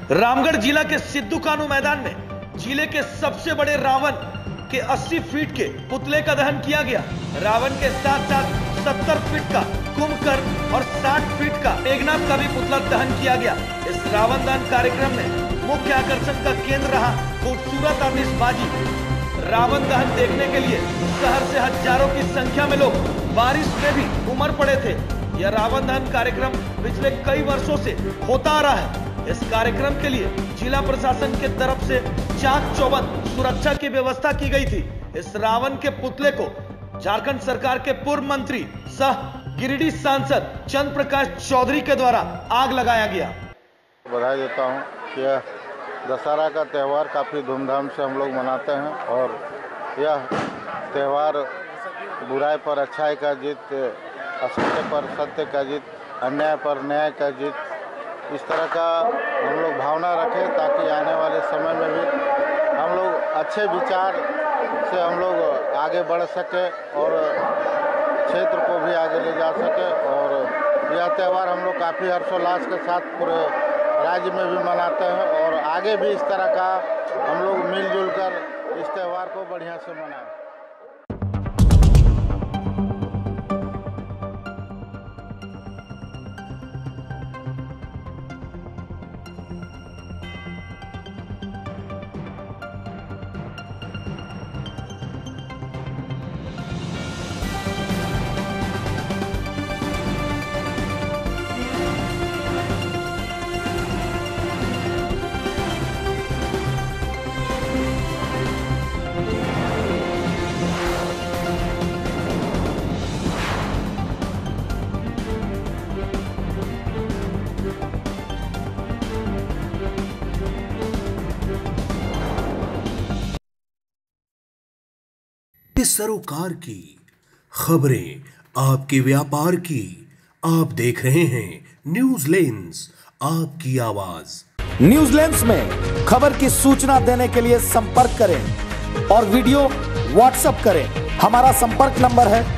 रामगढ़ जिला के सिद्धू कानू मैदान में जिले के सबसे बड़े रावण के 80 फीट के पुतले का दहन किया गया। रावण के साथ साथ 70 फीट का कुंभकर्ण और 60 फीट का मेघनाथ का भी पुतला दहन किया गया। इस रावण दहन कार्यक्रम में मुख्य आकर्षण का केंद्र रहा खूबसूरत आतिशबाजी। रावण दहन देखने के लिए शहर से हजारों की संख्या में लोग बारिश में भी उमड़ पड़े थे। यह रावण दहन कार्यक्रम पिछले कई वर्षों से होता आ रहा है। इस कार्यक्रम के लिए जिला प्रशासन के तरफ से चाक चौबंद सुरक्षा की व्यवस्था की गई थी। इस रावण के पुतले को झारखंड सरकार के पूर्व मंत्री सह गिरिडीह सांसद चंद्र प्रकाश चौधरी के द्वारा आग लगाया गया। बधाई देता हूं कि यह दशहरा का त्यौहार काफ़ी धूमधाम से हम लोग मनाते हैं और यह त्यौहार बुराई पर अच्छाई का जीत, असत्य पर सत्य का जीत, अन्याय पर न्याय का जीत, इस तरह का हम लोग भावना रखें ताकि आने वाले समय में भी हम लोग अच्छे विचार से हम लोग आगे बढ़ सके और क्षेत्र को भी आगे ले जा सके। और यह त्यौहार हम लोग काफ़ी हर्षोल्लास के साथ पूरे राज्य में भी मनाते हैं और आगे भी इस तरह का हम लोग मिलजुल कर इस त्यौहार को बढ़िया से मनाएं। सरोकार की खबरें आपके व्यापार की। आप देख रहे हैं न्यूज लेंस, आपकी आवाज। न्यूज लेंस में खबर की सूचना देने के लिए संपर्क करें और वीडियो व्हाट्सएप करें। हमारा संपर्क नंबर है